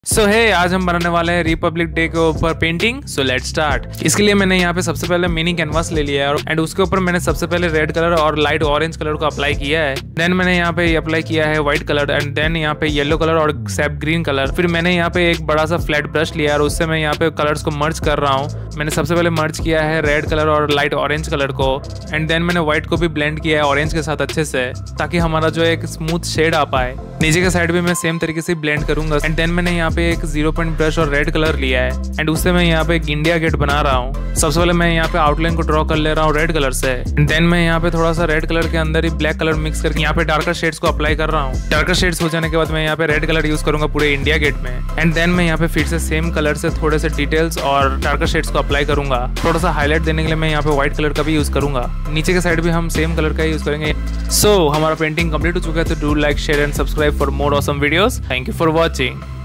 आज हम बनाने वाले हैं रिपब्लिक डे के ऊपर पेंटिंग। So let's start. इसके लिए मैंने यहाँ पे सबसे पहले मिनी कैनवास ले लिया है एंड उसके ऊपर मैंने सबसे पहले रेड कलर और लाइट ऑरेंज कलर को अप्लाई किया है। देन मैंने यहाँ पे अप्लाई किया है व्हाइट कलर एंड देन यहाँ पे येलो कलर और सैप ग्रीन कलर। फिर मैंने यहाँ पे एक बड़ा सा फ्लैट ब्रश लिया और उससे मैं यहाँ पे कलर्स को मर्ज कर रहा हूँ। मैंने सबसे पहले मर्ज किया है रेड कलर और लाइट ऑरेंज कलर को एंड देन मैंने व्हाइट को भी ब्लेंड किया है ऑरेंज के साथ अच्छे से, ताकि हमारा जो एक स्मूथ शेड आ पाए। नीचे के साइड भी मैं सेम तरीके से ब्लेंड करूंगा एंड देन मैंने यहाँ पे एक 0 पॉइंट ब्रश और रेड कलर लिया है एंड उससे मैं यहाँ पे एक इंडिया गेट बना रहा हूँ। सबसे पहले मैं यहाँ पे आउटलाइन को ड्रॉ कर ले रहा हूँ रेड कलर से एंड देन मैं यहाँ पे थोड़ा सा रेड कलर के अंदर ही ब्लैक कलर मिक्स करके यहाँ पे डार्कर शेड्स को अप्लाई कर रहा हूँ। डार्कर शेड्स हो जाने के बाद मैं यहाँ पे रेड कलर यूज करूंगा पूरे इंडिया गेट में एंड देन मैं यहाँ पे फिर से सेम कलर से थोड़े से डिटेल्स और डार्कर शेड्स को अप्लाई करूंगा। थोड़ा सा हाईलाइट देने के लिए मैं यहाँ पे व्हाइट कलर का भी यूज करूंगा। नीचे के साइड भी हम सेम कलर का यूज करेंगे। सो हमारा पेंटिंग कंप्लीट हो चुका है, तो do like share and subscribe for more awesome videos. Thank you for watching.